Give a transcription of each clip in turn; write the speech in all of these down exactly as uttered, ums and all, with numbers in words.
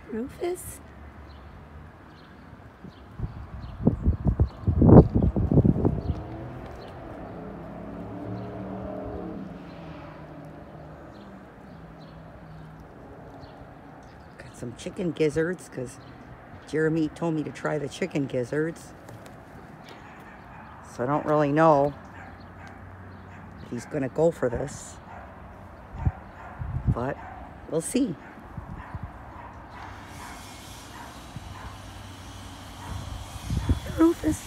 Rufus? Got some chicken gizzards because Jeremy told me to try the chicken gizzards. So I don't really know if he's going to go for this. But we'll see. Rufus.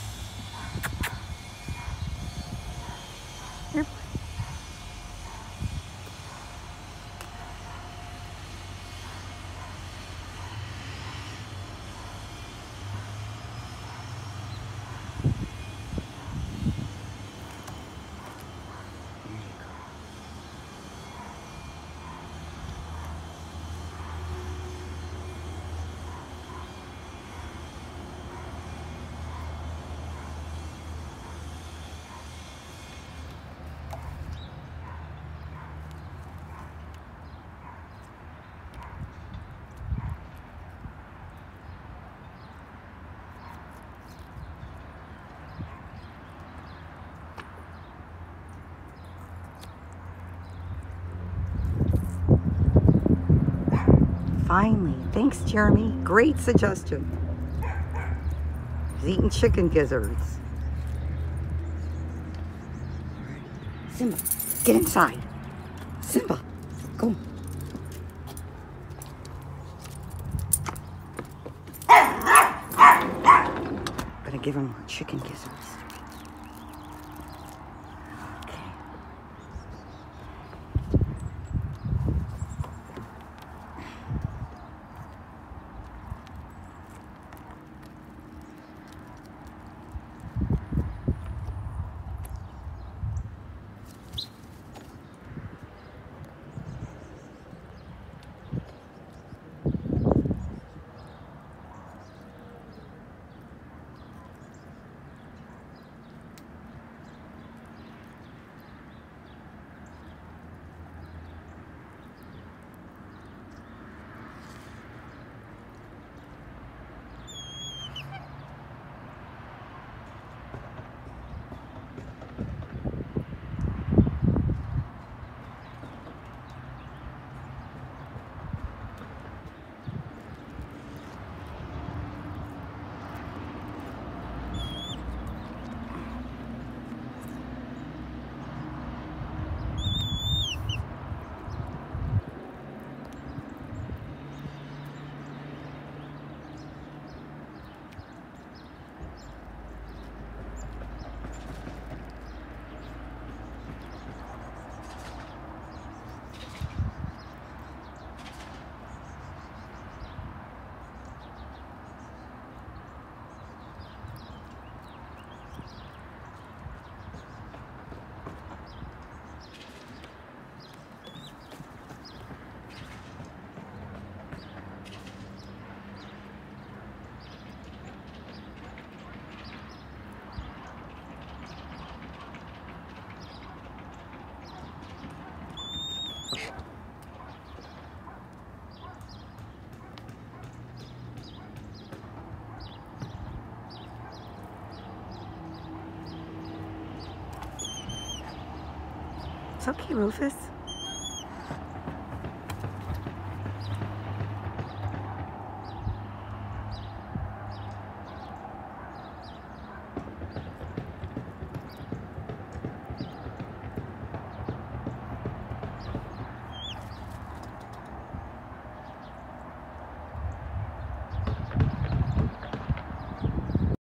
Here. Finally. Thanks, Jeremy. Great suggestion. He's eating chicken gizzards. Simba, get inside. Simba, go. I'm gonna give him chicken gizzards. It's okay, Rufus.